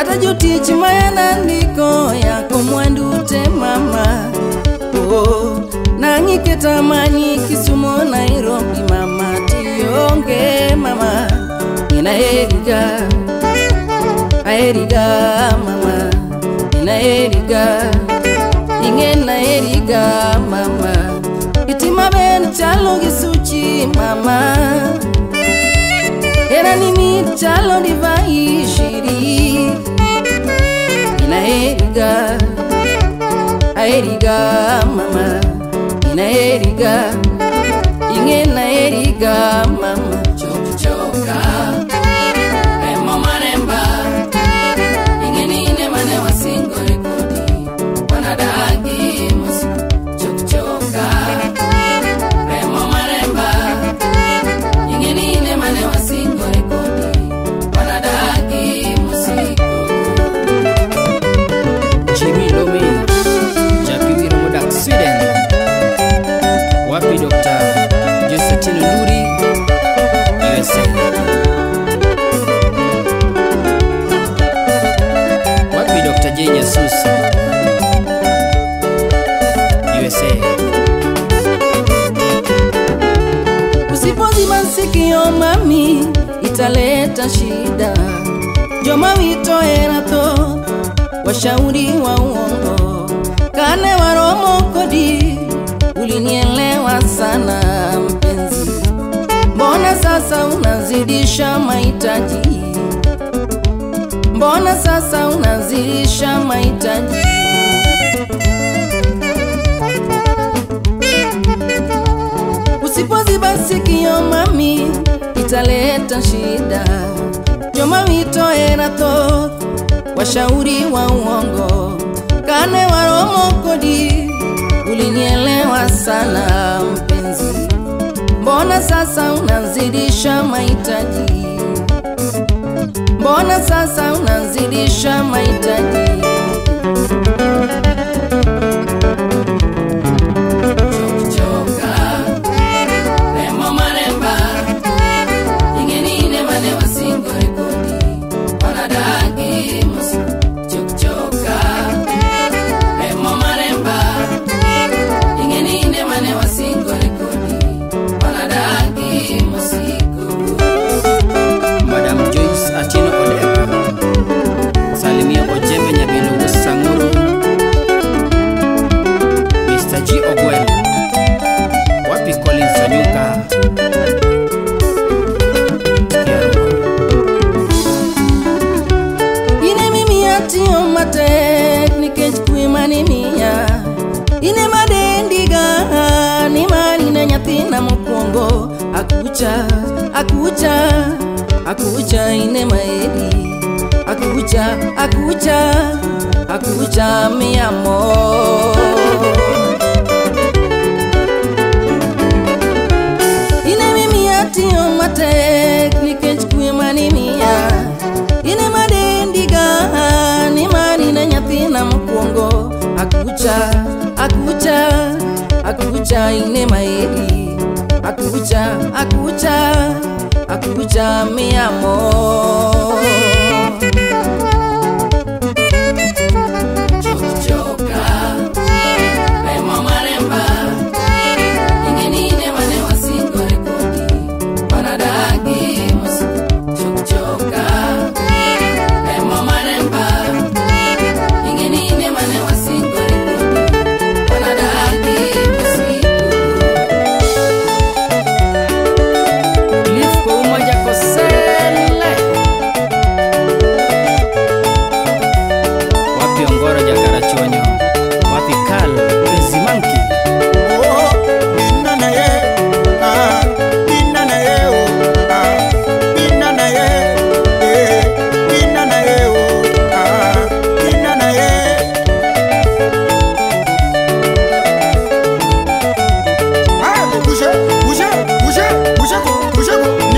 Kata jotich mayana ndiko yako mwandu te mama. Oh, nangi keta manyi Kisumu Nairobi mama. Tionge mama, ina eriga mama, ina eriga, ingena eriga mama. Itima ben chalo gisuchi mama, era nimi chalo divai shiri. Ina eriga mama, ina eriga, ingena eriga mama. Choka mama remba ingeni mane wasingo rekodi wanadagi musi. Choka mama remba ingeni mane wasingo rekodi wanadagi musi. Jimmy Lomi Japi Wiromodak Sweden. Wapi Dr. Josephine Luri USA. Wapi Dr. J. Jesus USA. Usipozi masikio mami italeta shida. Joma wito erato washauri wa uongo. Kane waromo kodi ulinielewa sana mpenzi. Mbona sasa unazidisha mahitaji? Mbona sasa unazidisha mahitaji? Usipoziba sikio mami italeta shida. Joma wito erato washauri wa uongo. Kane waromo kodi ulinielewa sana mpenzi. Mbona sasa unazidisha mahitaji? Mbona sasa unazidisha mahitaji? Choka mama remba ingeni mane wasingo rekodi wanadagi musi. Choka mama remba ingeni mane wasingo rekodi wanadagi musi. Madam Joyce Atino Odeka Salimia Ojembe Nyabilu Sanguru. Mr. G. Ogwel Wapi Collins Sanyuka Ine mimi atio matek nikech kuimani miya. Ine madendiga ni mali na nyathina mokwongo. Akucha ine maedi. Akucha mi amor. Ine mimi atio matek nikech kuimani miya. Ine madendiga ni mali na nyathina mokwongo. Akucha ine maedi. Akucha mi amor. Choka mama remba ingeni mane wasingo rekodi wanadagi musi. Choka mama remba ingeni mane wasingo rekodi wanadagi musi. Lift umoja kosele. Wapi Ongoro Jakara Chonyo. Wapi Kal Pezimanki. Oh, binna na ye, binna na ye, binna na ye, binna na ye, binna na ye. Ah, bouge, bouge, bouge, bouge, bouge, bouge.